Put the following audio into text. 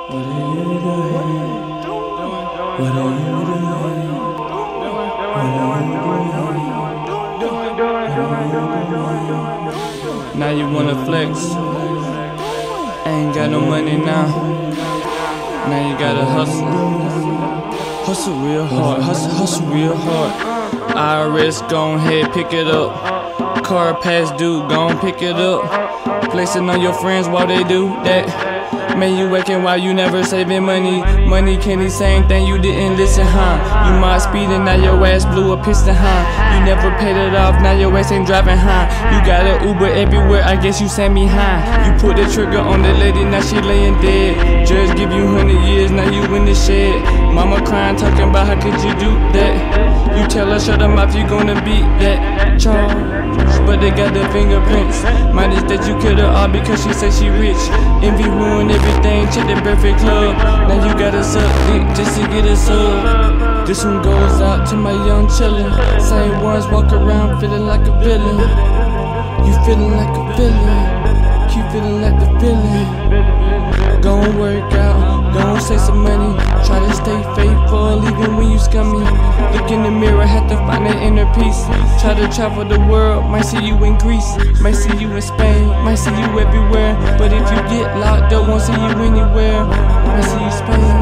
What are you doing? What are you doing? Now you wanna flex. Ain't got no money now. Now you gotta hustle. Hustle real hard, hustle real hard. IRS, gon' head, pick it up. Car past due, gon' pick it up. Flexing on your friends while they do that. Man, you working while you never saving money. Money can't the same thing, you didn't listen, huh? You might speed and now your ass blew a piston, huh? You never paid it off, now your ass ain't driving, huh? You got an Uber everywhere, I guess you sent me high. You put the trigger on the lady, now she laying dead. Judge give you 100 years, now you in the shed. Mama crying, talking about how could you do that? You tell her shut her mouth, you gonna beat that charge. But they got the fingerprints. Minus that you killed her all because she said she rich. Envy ruined everything, check the Breakfast Club. Now you gotta suck dick just to get a sub. This one goes out to my young chillin'. Same ones walk around feeling like a villain. You feeling like a villain. Keep feeling like the villain. Gon' work out, gon' save some money. Try to stay faithful even when you scummy. Look in the mirror, have to find that inner peace. Try to travel the world, might see you in Greece, might see you in Spain, might see you everywhere. But if you get locked up, won't see you anywhere. Might see you Spain.